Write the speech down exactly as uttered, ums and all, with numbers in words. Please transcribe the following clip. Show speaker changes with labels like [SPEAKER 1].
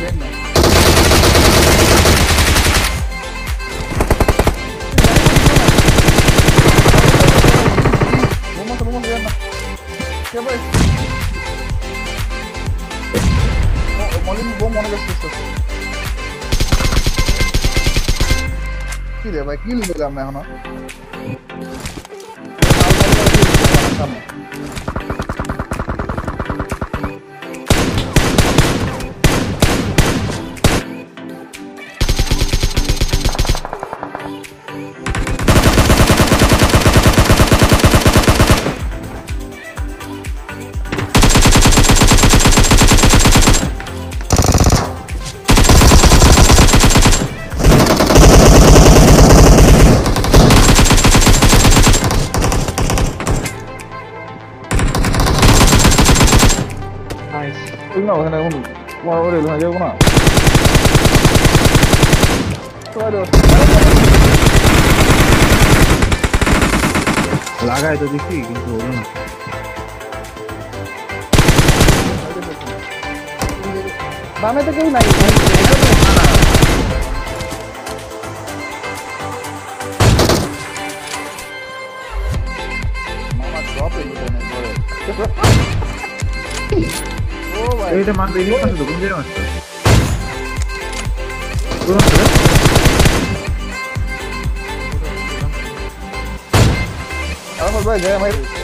[SPEAKER 1] দেখ না বোমা তো বোমা দেন না কে ভাই ও মলিন বোম মনে করছিস কি রে ভাই কি লিখলাম না এখনো সামনে না ওখানে এখন বড় বড় হয়ে যাবো না
[SPEAKER 2] লাগাই তো দেখি কিন্তু হলো না
[SPEAKER 1] বামে তো কেউ নাই মামা ড্রপ
[SPEAKER 2] এইটা মারতে গিয়ে পাশে তো কোন জায়গায় মারছে কোন
[SPEAKER 1] ভাই জয় ভাই